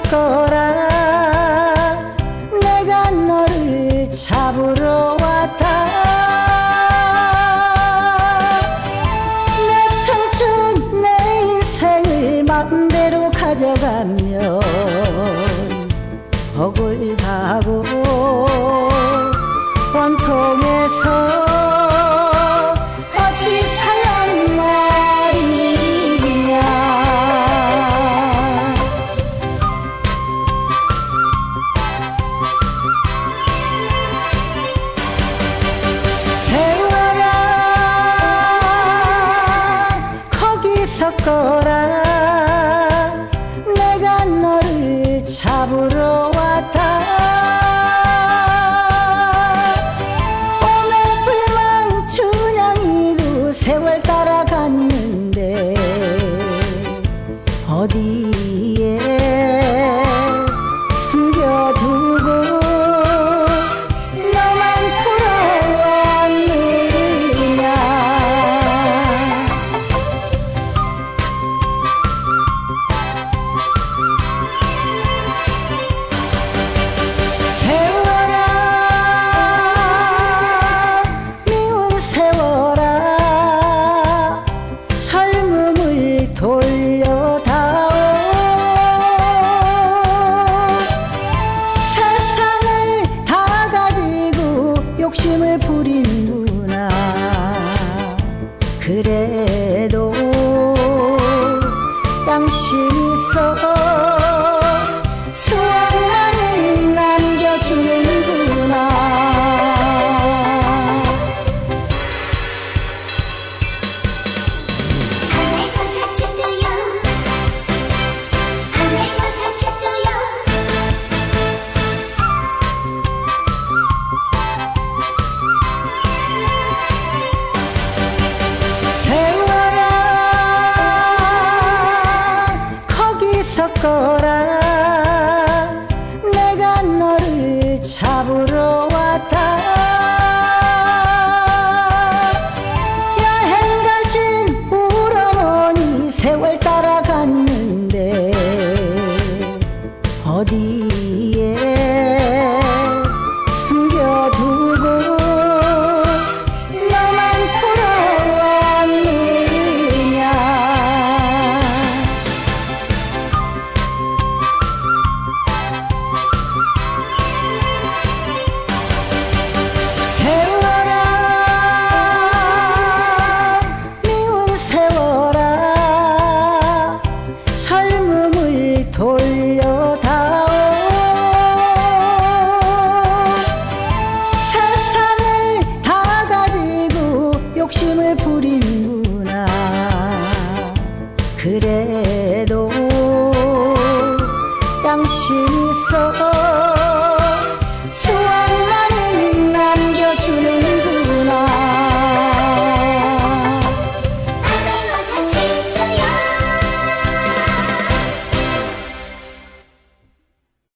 있었거라. 내가 너를 잡으러 왔다. 내 청춘 내 인생을 맘대로 가져가면 억울하고 원통해서 어찌 살란 말이냐. 세월아 거기 섰거라. 내가 너를 잡으러 왔다. 세월 따라갔는데 어디에 숨겨두고 너만 돌아왔느냐. 세월아 미운 세월아 돌려다오. 세상을 다 가지고 욕심을 부리는구나. 그래도 양심 있어